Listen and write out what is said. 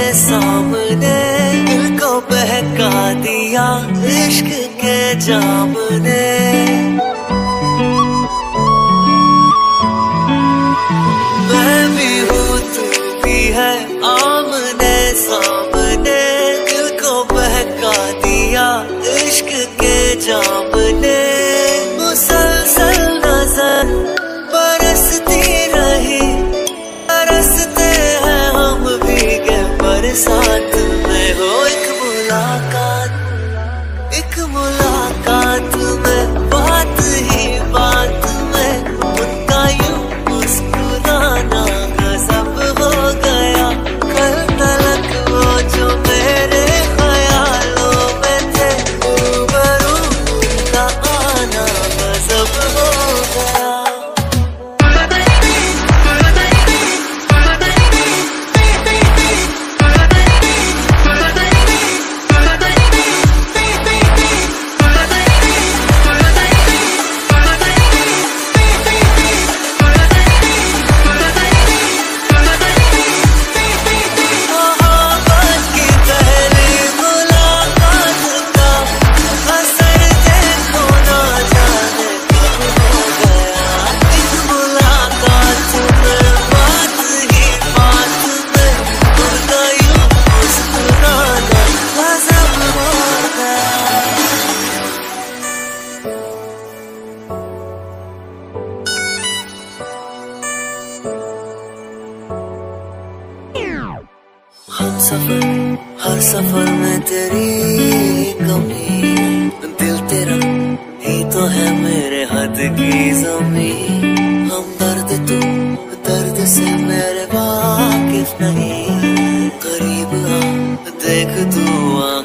सामने दिल को बहका दिया इश्क के जाम ने। मैं भी हूँ तू भी है आमने सामने दिल को बहका दिया इश्क के जाम ने। मुसलसल नजर बरसती रही बरसते हैं हम भीगे बरसात में। हो एक मुलाकात में बात ही बात में उनका यूं मुस्कुराना गजब हो गया। कल तलक वो जो मेरे ख्यालों में थे रूबरू उनका आना गजब हो गया। हर सफर में तेरी कमी दिल तेरा ही तो है मेरे हद की जमी। हम दर्द तू दर्द से मेरे वाकिफ नहीं करीब आ देख तू